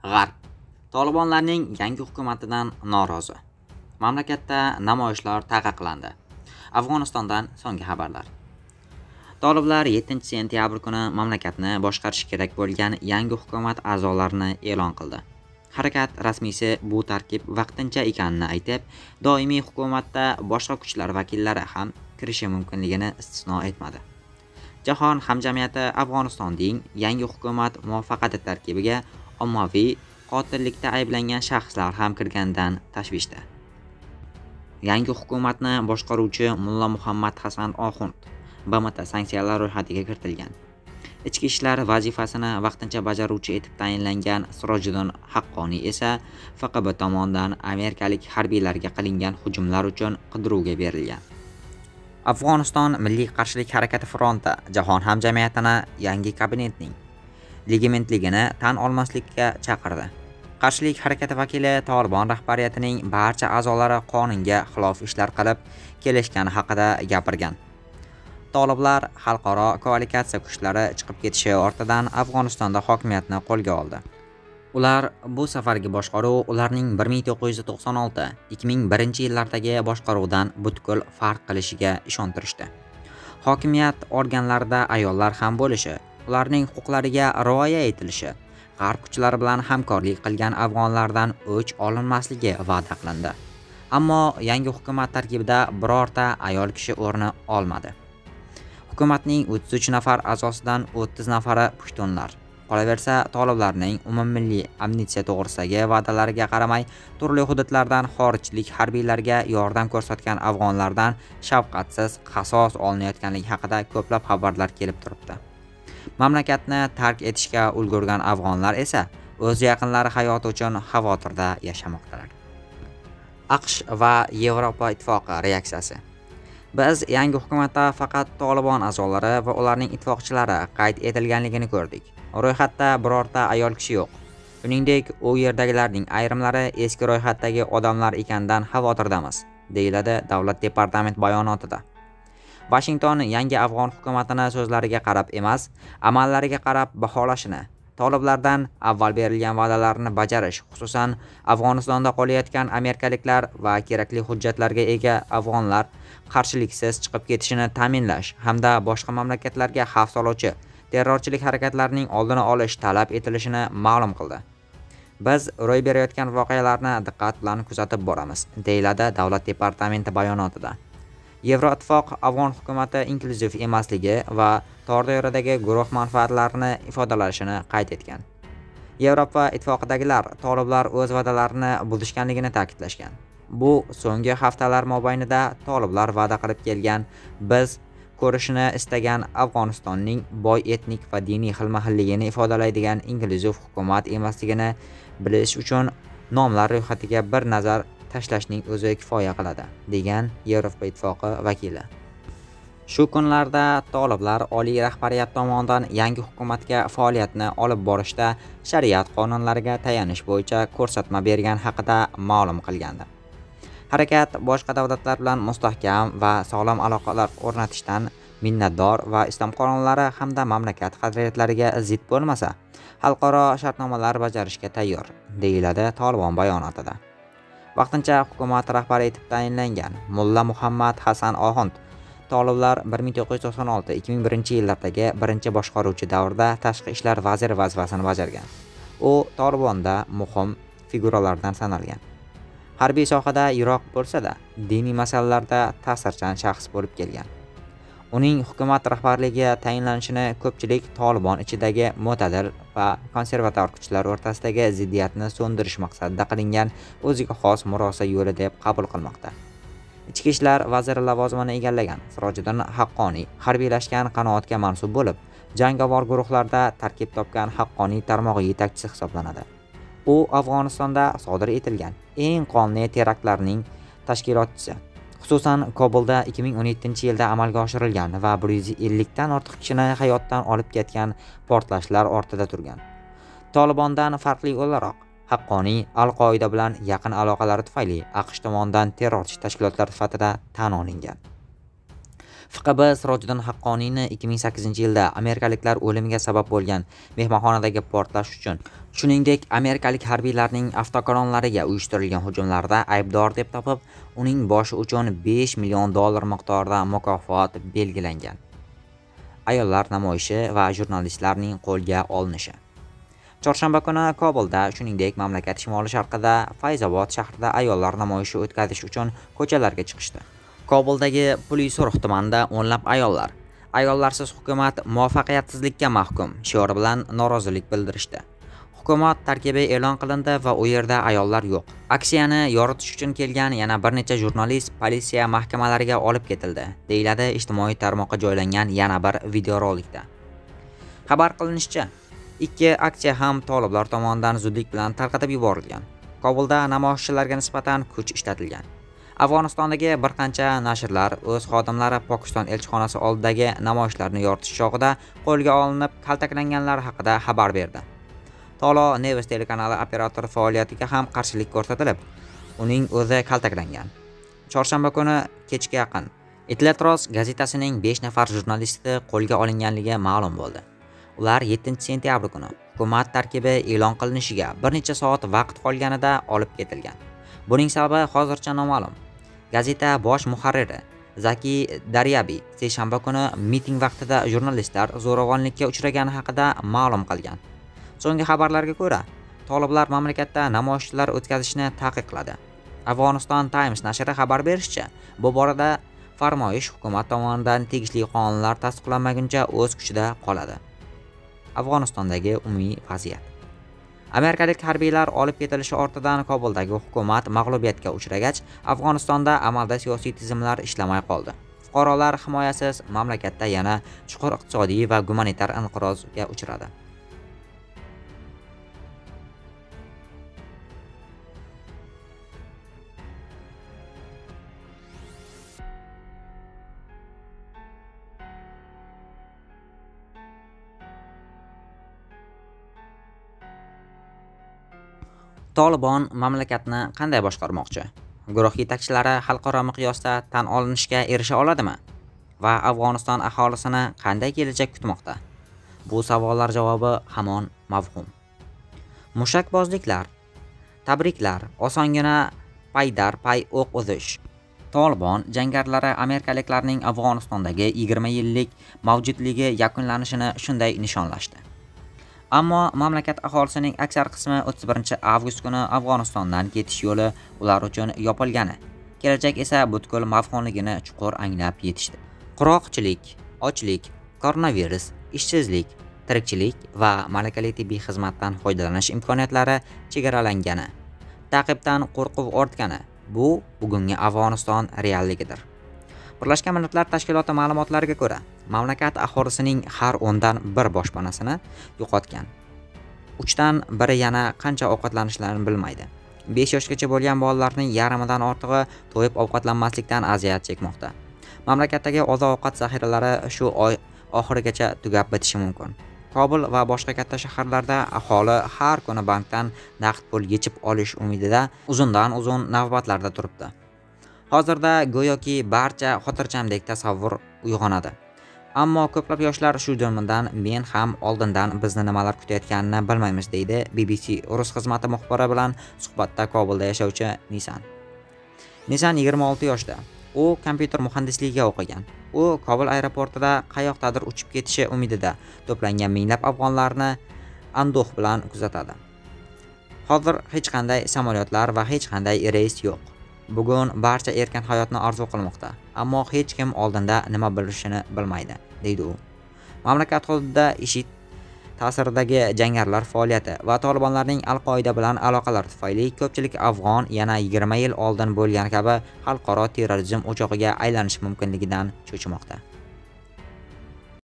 G'arb Tolibonlarning yangi hukumatidan norozi. Mamlakatda namoyishlar taqiqlandi. Afg'onistondan so'nggi xabarlar. Toliblar 7-sentyabr kuni mamlakatni boshqarishi kerak bo'lgan yangi hukumat a'zolarini e'lon qildi. Harakat rasmiysi bu tarkib vaqtincha ekanini aytib, doimiy hukumatda boshqa kuchlar vakillari ham kirishi mumkinligini istisno etmadi. Jahon hamjamiyati Afg'onistonning yangi hukumat muvaffaqiyati tarkibiga ommaviy qotillikda ayblangan shaxslar ham kirganidan tashvishda. Yangi hukumatni boshqaruvchi Mulla Muhammad Hasan Oxund BMT sanksiyalar ro'yxatiga kiritilgan. Ichki ishlar vazifasini vaqtincha bajaruvchi etib tayinlangan Sirojiddin Haqqoniy esa FQB tomonidan amerikalik harbiylarga qilingan hujumlar uchun qidiruvga berilgan. Afg'oniston Milliy qarshilik harakati fronti jahon hamjamiyatini yangi kabinetning legitimligini tan olmaslikka chaqirdi. Qarshilik harakati vakili Tolibon rahbariyatining barcha a'zolari qonunga xilof ishlar qilib kelishgani haqida gapirgan. Toliblar xalqaro koalikatsiya kuchlari chiqib ketishi ortidan Afg'onistonda hokimiyatni qo'lga oldi. Ular bu safargi boshqaruv ularning 1996-2001 yillardagi boshqaruvdan butkul farq qilishiga ishontirishdi. Hokimiyat organlarida ayollar ham bo'lishi, ularning huquqlariga rioya etilishi, g'arb kuchlari bilan hamkorlik qilgan afg'onlardan o'ch olinmasligi va'da qilindi. Ammo yangi hukumat tarkibida birorta ayol kishi o'rni olmadi. Hukumatning 33 nafar a'zosidan 30 nafari pushtunlar. Qolaversa, toliblarning umummilliy amnistiya to'g'risidagi va'dalariga qaramay, turli hududlardan xorijlik harbiylarga yordam ko'rsatgan afg'onlardan shafqatsiz qasos olinayotganligi haqida ko'plab xabarlar kelib turibdi. Mamlakatni tark etishga ulgurgan afg'onlar esa o'z yaqinlari hayoti uchun xavotirda yashamoqdalar. AQSh va Yevropa ittifoqi reaksiyasi. Biz yangi hukumatda faqat Tolibon a'zolari va ularning ittifoqchilari qayd etilganligini ko'rdik. Ro'yxatda birorta ayol kishi yo'q. Shuningdek, u yerdagilarning ayrimlari eski ro'yxatdagi odamlar ekanidan xavotirdamiz, deyiladi Davlat departamenti bayonotida. Washington yangi afg'on hukumatini so'zlariga qarab emas, amallariga qarab baholashini, toliblardan avval berilgan va'dalarni bajarish, xususan Afg'onistonda qolayotgan amerikaliklar va kerakli hujjatlarga ega afg'onlar qarshiliksiz chiqib ketishini ta'minlash hamda boshqa mamlakatlarga xavf soluvchi terrorchilik harakatlarining oldini olish talab etilishini ma'lum qildi. Biz ro'y berayotgan voqealarni diqqat bilan kuzatib boramiz, deyiladi Davlat departamenti bayonotida. Yevroittifoq afg'on hukumati inklyuziv emasligi va tor doiradagi guruh manfaatlarini ifodalashini qayd etgan. Yevropa ittifoqidagilar toliblar o'z va'dalarini buzishganligini ta'kidlashgan. Bu so'nggi haftalar mobaynida toliblar va'da qilib kelgan, biz ko'rishni istagan Afg'onistonning boy etnik va diniy xilma-xilligini ifodalaydigan inklyuziv hukumat emasligini bilish uchun nomlar ro'yxatiga bir nazar tashlashning o'zi kifoya qiladi, degan Yevropa ittifoqi vakili. Shu kunlarda toliblar oliy rahbariyat tomonidan yangi hukumatga faoliyatni olib borishda shariat qonunlariga tayanish bo'yicha ko'rsatma bergan haqida ma'lum qilgandi. Harakat boshqa davlatlar bilan mustahkam va sog'lom aloqalar o'rnatishdan minnatdor va islom qonunlari hamda mamlakat qadriyatlariga zid bo'lmasa, xalqaro shartnomalar bajarishga tayyor, deyiladi Tolibon bayonotida. Vaqtincha hukumat rahbari etib tayinlangan Mulla Muhammad Hasan Oxund toliblar 1996-2001 yillardagi birinchi boshqaruvchi davrda tashqi ishlar vaziri vazifasini bajargan. U Tolibonda muhim figuralardan sanalgan. Harbiy sohada yiroq bo'lsa-da, diniy masalalarda ta'sirchan shaxs bo'lib kelgan. Uning hukumat rahbarligiga tayinlanishini ko'pchilik Tolibon ichidagi mo'tadil va konservator kuchlar o'rtasidagi ziddiyatni so'ndirish maqsadida qilingan o'ziga xos murosa yo'li deb qabul qilmoqda. Ichki ishlar vaziri lavozimini egallagan Sirojiddin Haqqoniy harbiylashgan qanoatga mansub bo'lib, jangovar guruhlarda tarkib topgan Haqqoniy tarmog'i yetakchisi hisoblanadi. U Afg'onistonda sodir etilgan eng qonli teraktlarning tashkilotchisi. Xususan, Kobulda 2017-yilda amalga oshirilgan va 150 dan ortiq kishini hayotdan olib ketgan portlashlar ortida turgan. Tolibondan farqli o'laroq, Haqqoniy Al-Qoida bilan yaqin aloqalari tufayli AQSh tomonidan terrorchi tashkilotlar sifatida tan olingan. FQB Sirojiddin Haqqoniyni 2008-yilda amerikaliklar o'limiga sabab bo'lgan mehmonxonadagi portlash uchun, shuningdek amerikalik harbiylarning avtokolonlariga uyushtirilgan hujumlarda aybdor deb topib, uning boshi uchun $5 million miqdorida mukofot belgilangan. Ayollar namoyishi va jurnalistlarning qo'lga olinishi. Chorshanba kuni Kobulda, shuningdek mamlakat shimoli-sharqida Fayzobod shahrida ayollar namoyishi o'tkazish uchun ko'chalarga chiqishdi. Kobuldagi Pulisurux tumanida o'nlab ayollar "Ayollarsiz hukumat muvaffaqiyatsizlikka mahkum" shiori bilan norozilik bildirishdi. Hukumat tarkibi e'lon qilindi va u yerda ayollar yo'q. Aksiyani yoritish uchun kelgan yana bir necha jurnalist politsiya mahkamalariga olib ketildi, deyiladi ijtimoiy tarmoqqa joylangan yana bir videorolikda. Xabar qilinishicha, ikki aksiya ham toliblar tomonidan zudlik bilan tarqatib yuborilgan. Kobulda namoyishchilarga nisbatan kuch ishlatilgan. Afg'onistondagi bir qancha nashrlar o'z xodimlari Pokiston elchixonasi oldidagi namoyishlarni yoritish chog'ida qo'lga olinib, kaltaklanganlar haqida xabar berdi. Tolo News telekanali operatori faoliyatiga ham qarshilik ko'rsatilib, uning o'zi kaltaklangan. Chorshanba kuni kechga yaqin Itletros gazetasining 5 nafar jurnalisti qo'lga olinganligi ma'lum bo'ldi. Ular 7-sentyabr kuni hukumat tarkibi e'lon qilinishiga bir necha soat vaqt qolganida olib ketilgan. Buning sababi hozircha noma'lum. Gazeta bosh muharriri Zaki Daryabi seshanba kuni miting vaqtida jurnalistlar zo'ravonlikka uchragani haqida ma'lum qilgan. So'nggi xabarlarga ko'ra, toliblar mamlakatda namoyishlar o'tkazishni taqiqladi. Afg'oniston Times nashri xabar berishicha, bu borada farmoyish hukumat tomonidan tegishli qonunlar tasdiqlanmaguncha o'z kuchida qoladi. Afg'onistondagi umumiy vaziyat. Amerikalik harbiylar olib ketilishi ortidan Kobuldagi hukumat mag'lubiyatga uchragach, Afg'onistonda amalda siyosiy tizimlar ishlamay qoldi. Fuqarolar himoyasiz mamlakatda yana chuqur iqtisodiy va gumanitar inqirozga uchradi. Tolibon mamlakatni qanday boshqarmoqchi? Guruh yetakchilari xalqaro miqyosda tan olinishga erisha oladimi? Va Afg'oniston aholisini qanday kelajak kutmoqda? Bu savollar javobi hamon mavhum. Mushakbozliklar, tabriklar, osongina pay o'q uzish. Tolibon jangarilar amerikaliklarning Afg'onistondagi 20 yillik mavjudligi yakunlanishini shunday nishonlashdi. Ammo mamlakat aholisining aksar qismi 31-avgust kuni Afg'onistondan ketish yo'li ular uchun yopilgani, kelajak esa butkul mavhumligini chuqur anglab yetishdi. Qurg'oqchilik, ochlik, koronavirus, ishsizlik, tirikchilik va malakali tibbiy xizmatdan foydalanish imkoniyatlari chegaralangani, ta'qibdan qo'rquv ortgani – bu bugungi Afg'oniston realligidir. Birlashgan Millatlar Tashkiloti ma'lumotlariga ko'ra, mamlakat aholisining har 10dan 1 boshpanasini yo'qotgan. 3dan 1 yana qancha ovqatlanishlarini bilmaydi. 5 yoshgacha bo'lgan bolalarning yarmidan ortig'i to'yib ovqatlanmaslikdan aziyat chekmoqda. Mamlakatdagi oziq-ovqat zaxiralari shu oy oxirigacha tugab bitishi mumkin. Kobul va boshqa katta shaharlarda aholi har kuni bankdan naqd pul yechib olish umidida uzundan-uzun navbatlarda turibdi. Hozirda go'yoki barcha xotirjamdek tasavvur uyg'onadi. Ammo ko'plab yoshlar shu jumladan men ham oldindan bizni nimalar kutayotganini bilmaymiz, deydi BBC rus xizmati muxbiri bilan suhbatda Kobulda yashovchi Nisan. Nisan 26 yoshda. U kompyuter muhandisligiga o'qigan. U Kobul aeroportida qayoqdadir uchib ketishi umidida to'plangan minglab afg'onlarni anduh bilan kuzatadi. Hozir hech qanday samolyotlar va hech qanday reys yo'q. Bugun barcha erkin hayotni orzu qilmoqda, ammo hech kim oldinda nima bo'lishini bilmaydi, deydi u. Mamlakat hududida IShID ta'siridagi jangarilar faoliyati va Tolibonlarning Al-Qoida bilan aloqalari tufayli ko'pchilik afg'on yana 20 yil oldin bo'lgan kabi xalqaro terrorizm o'chog'iga aylanishi mumkinligidan cho'chimoqda.